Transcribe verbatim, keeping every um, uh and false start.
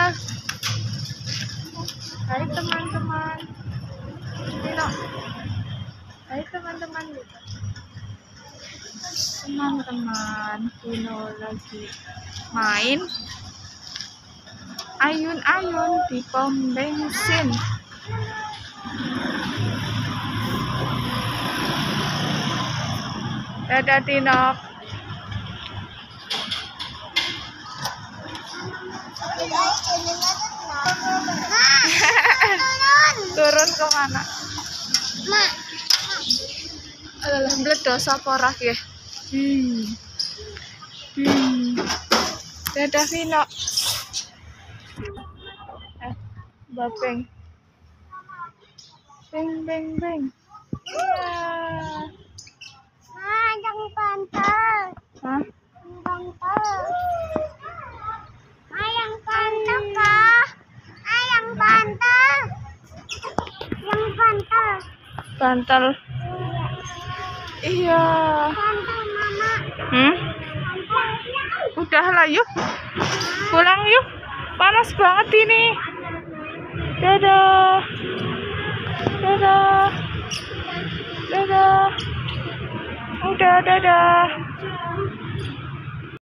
Dadah. Hai teman-teman. Vino. Hai teman-teman. Teman-teman, Vino lagi main ayun-ayun di pom bensin. Dadah Tinok. Turun ke mana? Mak. Alah, bledos apa ora ya? Hmm. Hmm. Dadah Vino. Eh, babeng. Beng beng beng. Ya. Ah, yang bantal. Hah? Yang bantal. Ah, yang bantal kah? Ah, yang bantal. Yang bantal. Bantal. Iya. Bantal mama. Hmm? Bantal. Udah lah yuk. Pulang yuk. Panas banget ini. Dadah. Dadah. Dadah. Udah, dadah.